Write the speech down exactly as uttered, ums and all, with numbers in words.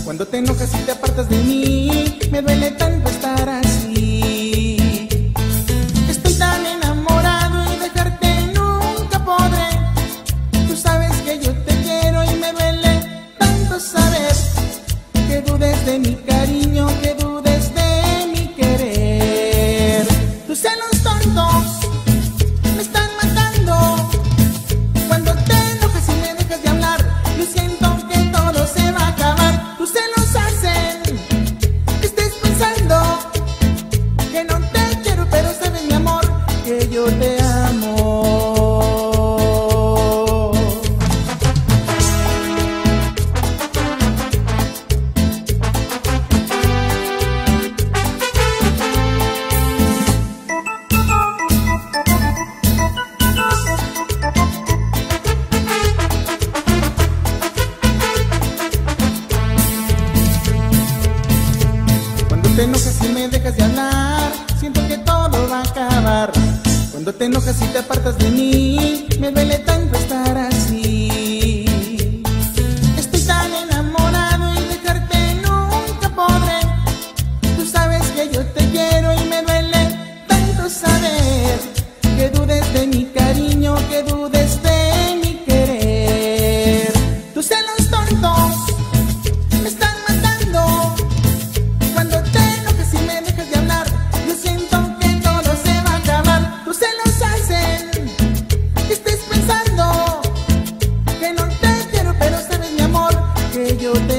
Cuando te enojas y te apartas de mí, me duele tanto estar así. Estoy tan enamorado y dejarte nunca podré. Tú sabes que yo te quiero y me duele tanto saber que dudes de mi cariño, que dudes de mi querer. Tus celos tontos me están matando. Cuando te enojas y me dejas de hablar, yo siento que todo se va a acabar. Tus celos hacen que estés pensando que no te quiero, pero sabes, mi amor, que yo te amo. Cuando te enojas y me dejas de hablar, siento que todo va a acabar. Cuando te enojas y te apartas de mí, me duele tanto estar así. Estoy tan enamorado y dejarte nunca podré. Tú sabes que yo te quiero y me duele tanto saber que dudes de mi cariño, que dudes de mi querer. Tus celos tontos me están matando. Cuando te enojas y me dejas de hablar, yo siento que todo se va a acabar. Tus celos hacen que estés pensando que no te quiero, pero sabes, mi amor, que yo te